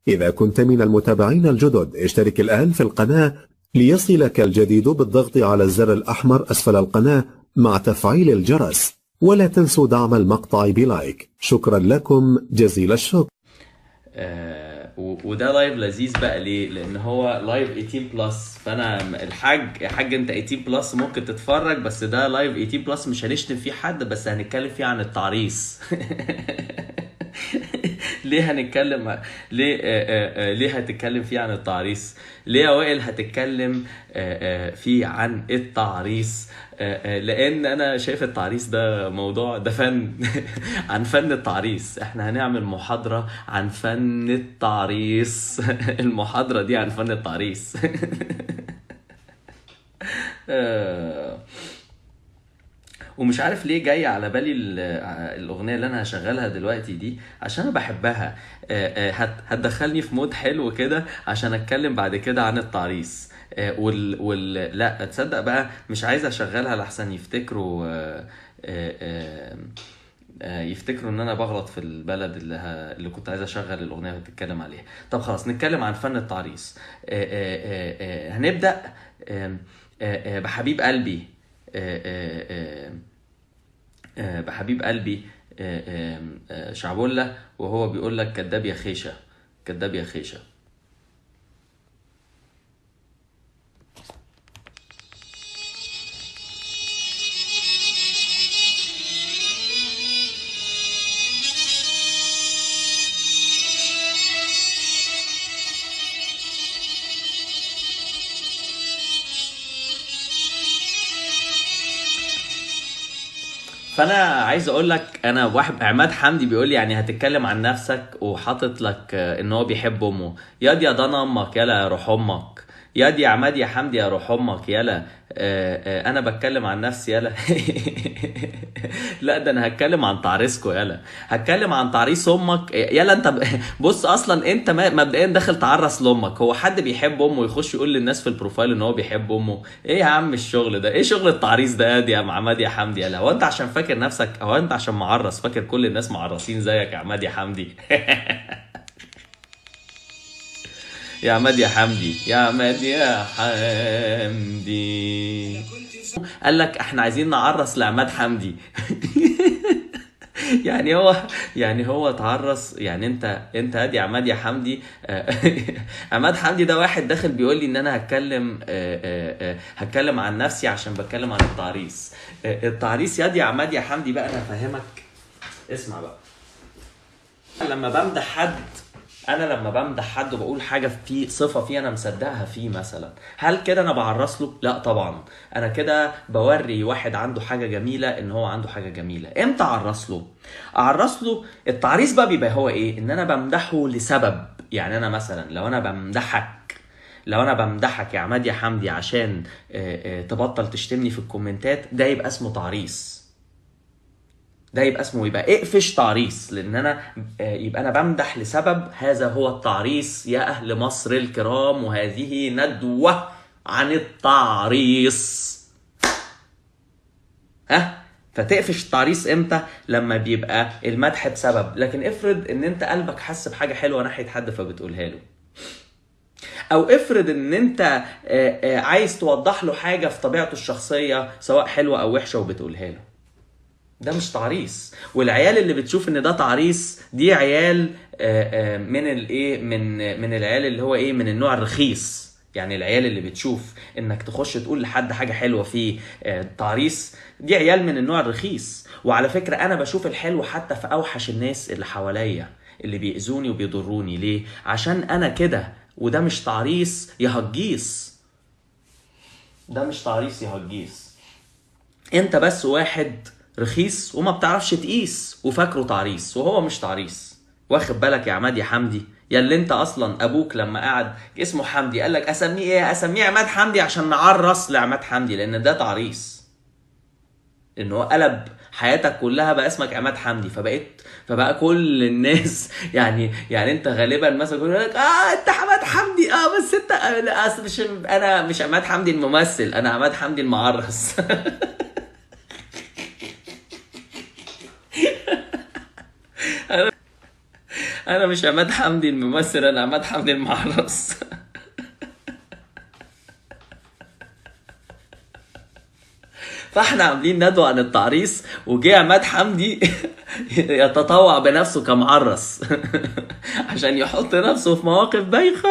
إذا كنت من المتابعين الجدد اشترك الآن في القناة ليصلك الجديد بالضغط على الزر الأحمر أسفل القناة مع تفعيل الجرس، ولا تنسوا دعم المقطع بلايك. شكرا لكم جزيل الشكر. وده لايف لذيذ بقى ليه؟ لان هو لايف 18 بلس، فانا الحاج انت 18 بلس ممكن تتفرج، بس ده لايف 18 بلس مش هنشتم فيه حد، بس هنتكلم فيه عن التعريس. ليه هنتكلم ليه هتتكلم فيه عن التعريس؟ ليه يا وائل هتتكلم فيه عن التعريس؟ لان انا شايف التعريس ده موضوع، ده فن. عن فن التعريس. احنا هنعمل محاضرة عن فن التعريس. المحاضرة دي عن فن التعريس. ومش عارف ليه جاي على بالي الاغنيه اللي انا هشغلها دلوقتي دي، عشان انا بحبها. هتدخلني في مود حلو كده عشان اتكلم بعد كده عن التعريس. لا تصدق بقى، مش عايز اشغلها لحسن يفتكروا ان انا بغلط في البلد اللي كنت عايز اشغل الاغنيه اللي بتتكلم عليها. طب خلاص نتكلم عن فن التعريس. هنبدا بحبيب قلبي. بحبيب قلبي شعبولة، وهو بيقول لك كداب يا خيشة، كداب يا خيشة. فانا عايز اقول لك، انا واحد عماد حمدي بيقول لي يعني هتتكلم عن نفسك وحاطط لك ان هو بيحب امه. يا دي يا ضنا امك، يلا يا روح امك، يا دي يا عماد يا حمدي يا روح امك، يلا. انا بتكلم عن نفسي يلا. لا ده انا هتكلم عن تعريسكو يلا، هتكلم عن تعريس امك يلا. انت بص، اصلا انت مبدئيا داخل تعرس لامك. هو حد بيحب امه يخش يقول للناس في البروفايل ان هو بيحب امه؟ ايه يا عم الشغل ده؟ ايه شغل التعريس ده يا عماد يا حمدي يلا؟ هو انت عشان فاكر نفسك، هو انت عشان معرس فاكر كل الناس معرسين زيك يا عماد يا حمدي؟ يا عماد يا حمدي، يا عماد يا حمدي. قال لك احنا عايزين نعرس لعماد حمدي. يعني هو اتعرس. يعني انت هادي عماد يا حمدي. عماد حمدي ده واحد داخل بيقول لي ان انا هتكلم عن نفسي عشان بتكلم عن التعريس. التعريس يا دي عماد يا حمدي بقى، انا افهمك. اسمع بقى، لما بمدح حد وبقول حاجه في صفه فيه انا مصدقها فيه مثلا، هل كده انا بعرس له؟ لا طبعا. انا كده بوري واحد عنده حاجه جميله ان هو عنده حاجه جميله. امتى اعرس له؟ التعريس بقى بيبقى هو ايه؟ ان انا بمدحه لسبب. يعني انا مثلا لو انا بمدحك يا عماد يا حمدي عشان تبطل تشتمني في الكومنتات، ده يبقى اسمه تعريس. ده يبقى اسمه اقفش تعريس، لان انا يبقى انا بمدح لسبب. هذا هو التعريس يا اهل مصر الكرام، وهذه ندوة عن التعريس. فتقفش التعريس امتى؟ لما بيبقى المدح بسبب. لكن افرض ان انت قلبك حس بحاجة حلوة ناحية حد فبتقولها له، او افرض ان انت عايز توضح له حاجة في طبيعته الشخصية سواء حلوة او وحشة وبتقولها له، ده مش تعريس. والعيال اللي بتشوف ان ده تعريس دي عيال من الايه، من العيال اللي هو ايه، من النوع الرخيص. يعني العيال اللي بتشوف انك تخش تقول لحد حاجه حلوه في تعريس، دي عيال من النوع الرخيص. وعلى فكره انا بشوف الحلو حتى في اوحش الناس اللي حواليا اللي بيأذوني وبيضروني. ليه؟ عشان انا كده. وده مش تعريس يا هجيس، ده مش تعريس يا هجيس. انت بس واحد رخيص وما بتعرفش تقيس وفاكره تعريس، وهو مش تعريس. واخد بالك يا عماد يا حمدي؟ يا اللي انت اصلا ابوك لما قعد اسمه حمدي قال لك اسميه ايه؟ اسميه عماد حمدي عشان نعرس لعماد حمدي، لان ده تعريس. ان هو قلب حياتك كلها بقى اسمك عماد حمدي، فبقى كل الناس يعني انت غالبا مثلا يقول لك انت عماد حمدي، بس انت اصل انا مش عماد حمدي الممثل، انا عماد حمدي المعرس. انا مش عماد حمدي الممثل، انا عماد حمدي المعرس. فاحنا عاملين ندوة عن التعريس، وجه عماد حمدي يتطوع بنفسه كمعرس عشان يحط نفسه في مواقف بايخة.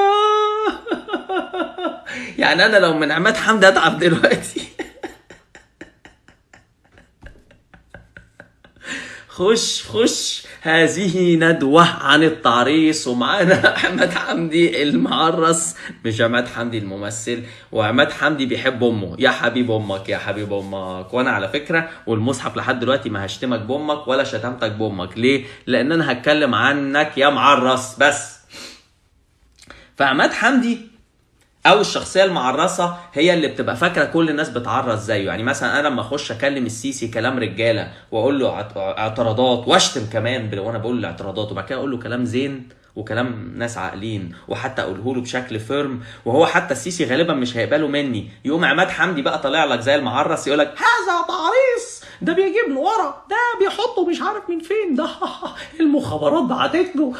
يعني انا لو من عماد حمدي اتعب دلوقتي. خش هذه ندوة عن التعريس، ومعانا عماد حمدي المعرس مش عماد حمدي الممثل. وعماد حمدي بيحب امه، يا حبيب امك يا حبيب امك. وانا على فكرة والمصحف لحد دلوقتي ما هشتمك بامك ولا شتمتك بامك. ليه؟ لان انا هتكلم عنك يا معرس بس. فعماد حمدي او الشخصيه المعرصه هي اللي بتبقى فاكره كل الناس بتعرص زيه. يعني مثلا انا لما اخش اكلم السيسي كلام رجاله واقول له اعتراضات واشتم كمان وانا بقول له اعتراضات، وبعد كده اقول له كلام زين وكلام ناس عاقلين، وحتى اقوله له بشكل فيرم، وهو حتى السيسي غالبا مش هيقبله مني، يقوم عماد حمدي بقى طالع لك زي المعرص يقول لك هذا تعريص، ده بيجيب له ورا، ده بيحطه مش عارف من فين، ده المخابرات بعتت له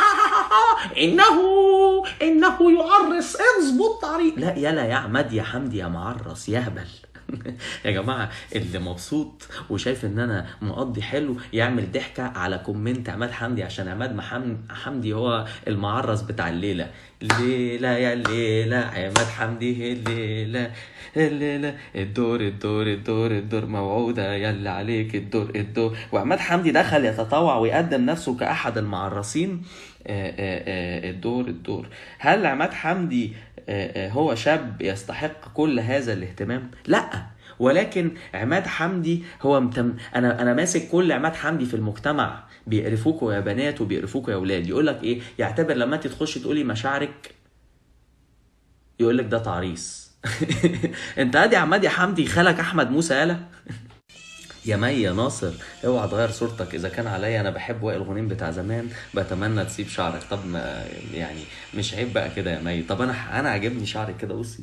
انه يعرس، اظبط طريق. لا يلا يا عماد يا حمدي يا معرس يا هبل. يا جماعه اللي مبسوط وشايف ان انا مقضي حلو يعمل ضحكه على كومنت عماد حمدي، عشان عماد حمدي هو المعرس بتاع الليله. الليله يا الليله عماد حمدي، الليله الدور موعوده يلا عليك الدور. وعماد حمدي دخل يتطوع ويقدم نفسه كأحد المعرسين. الدور. هل عماد حمدي هو شاب يستحق كل هذا الاهتمام؟ لا، ولكن عماد حمدي هو انا ماسك كل عماد حمدي في المجتمع بيقرفوكوا يا بنات وبيقرفوكوا يا اولاد. يقول لك ايه؟ يعتبر لما انت تخش تقولي مشاعرك يقول لك ده تعريس. انت ادي عماد يا حمدي خالك احمد موسى يالا. يا مي يا ناصر اوعى تغير صورتك، اذا كان عليا انا بحب وائل غنيم بتاع زمان بتمنى تسيب شعرك. طب ما يعني مش عيب بقى كده يا مي؟ طب انا عاجبني شعرك كده، بصي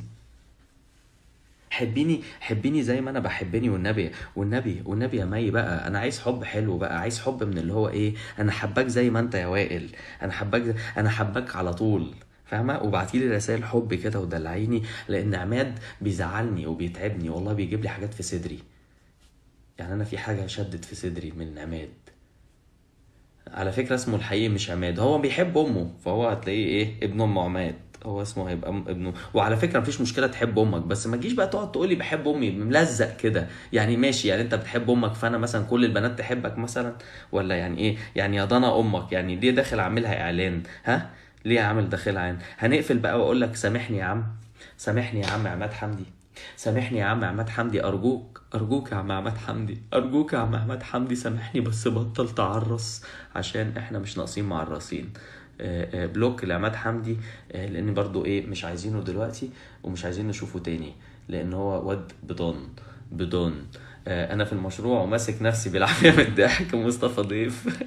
حبيني زي ما انا بحبني، والنبي يا مي بقى. انا عايز حب حلو بقى، عايز حب من اللي هو ايه، انا حباك زي ما انت يا وائل، انا حباك على طول، فاهمه؟ وبعتيلي رسائل حب كده ودلعيني، لان عماد بيزعلني وبيتعبني والله، بيجيب لي حاجات في صدري. يعني انا في حاجه شدت في صدري من عماد. على فكره اسمه الحقيقي مش عماد، هو بيحب امه فهو هتلاقيه ايه ابن ام عماد، هو اسمه هيبقى ابنه. وعلى فكره مفيش مشكله تحب امك، بس ما تجيش بقى تقعد تقولي بحب امي ملزق كده. يعني ماشي، يعني انت بتحب امك فانا مثلا كل البنات تحبك مثلا، ولا يعني ايه؟ يعني يا ضنا امك يعني ليه داخل عاملها اعلان؟ ها ليه عامل داخلها عين؟ هنقفل بقى واقول لك سامحني يا عم، سامحني يا عم عماد حمدي، سامحني يا عم عماد حمدي، ارجوك يا عم عماد حمدي، ارجوك يا عم عماد حمدي سامحني، بس بطل تعرس عشان احنا مش ناقصين معرسين. بلوك لعماد حمدي، لان برضو ايه مش عايزينه دلوقتي ومش عايزين نشوفه تاني، لان هو واد بدون. انا في المشروع وماسك نفسي بالعافيه من الضحك. مصطفى ضيف.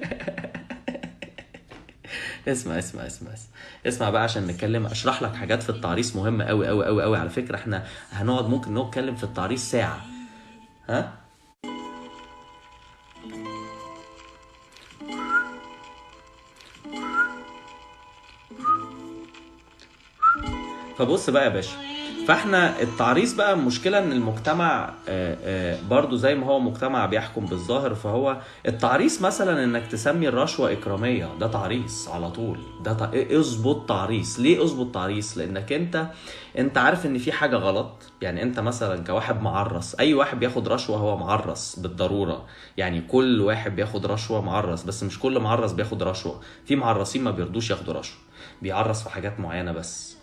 اسمع بقى عشان نتكلم، اشرح لك حاجات في التعريس مهمه قوي قوي قوي قوي. على فكره احنا هنقعد ممكن نتكلم في التعريس ساعه. ها فبص بقى يا باشا، فاحنا التعريس بقى المشكله ان المجتمع برضو زي ما هو مجتمع بيحكم بالظاهر، فهو التعريس مثلا انك تسمي الرشوه اكراميه ده تعريس على طول. ده اظبط تعريس. ليه اظبط تعريس؟ لانك انت عارف ان في حاجه غلط. يعني انت مثلا كواحد معرس، اي واحد بياخد رشوه هو معرس بالضروره. يعني كل واحد بياخد رشوه معرس، بس مش كل معرس بياخد رشوه. في معرسين ما بيرضوش ياخدوا رشوه، بيعرس في حاجات معينه بس.